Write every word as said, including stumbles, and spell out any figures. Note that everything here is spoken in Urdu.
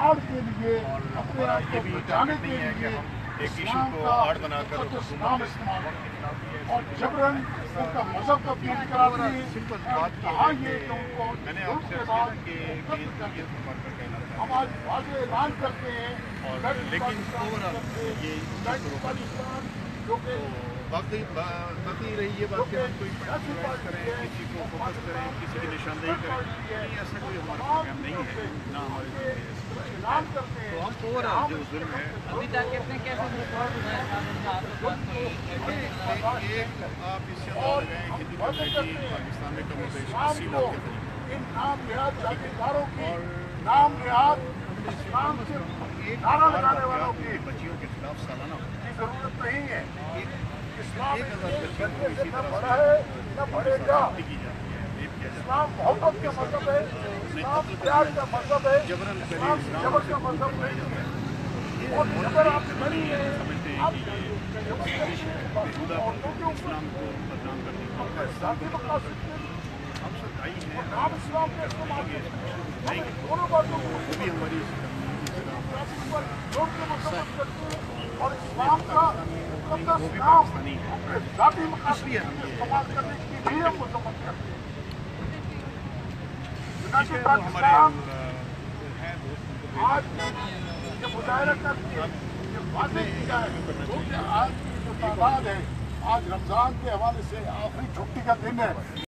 کھلاڑ کے لیے اپنے آپ کو بچانے کے لیے ایک ایشو کو آڑ بنا کر نام استعمال اور جبرن ان کا مذہب تبدیل کراتی ہے. سمپل بات کہا یہ یہ ہے کہ ان کو میں نے آپ سے کہا کہ ہم آج واضح اعلان کرتے ہیں اور لیکن اوور آل یہ پاکستان جو کہ باقی باقی رہی یہ بات کہ ہم کوئی پرائز کریں کسی کو فوکس کریں کسی کی نشاندہی کریں یہ ایسا کوئی ہمارا پروگرام نہیں ہے نہ ہمارے اعلان کرتے ہیں. تو ہم اوور آل جو ظلم ہے ابھی تک کتنے کیسز رپورٹ ہوئے ایک آپ اس سے اندازہ لگائیں ہندو کمیونٹی پاکستان میں کم و بیش اسی لاکھ کے قریب ان نام نہاد جاگیرداروں کی نام نہاد اسلام سے نعرہ لگانے والوں کی بچیوں کے خلاف سالانہ ضرورت نہیں ہے. اسلام ایک ہزار بچیوں کو سے اسی نہ طرح بڑھا ہے نہ بڑھے گا. کی جاتی ہے ریپ کیا جاتا اسلام محبت کا مذہب ہے, اسلام پیار کا مذہب ہے, جبرن اسلام جبر کا مذہب نہیں ہے. اور جبر آپ نہیں ہے آپ عورتوں کے اوپر اسلام کو بدنام کرنے کا ذاتی مقاصد کے لیے ہم سب آئی ہیں نام اسلام کے استعمال کرتے ہیں. دونوں باتوں کو وہ بھی ہماری پر لوگ کے مذہب کرتے ہیں اور اسلام کا مقدس نام اپنے ذاتی مقاصد کے لیے استعمال کرنے کی بھی ہم مذمت کرتے ہیں. چنانچہ پاکستان آج یہ مظاہرہ کرتی ہے, یہ واضح کیا ہے کیونکہ آج کی جو تعداد ہے, آج رمضان کے حوالے سے آخری چھٹی کا دن ہے.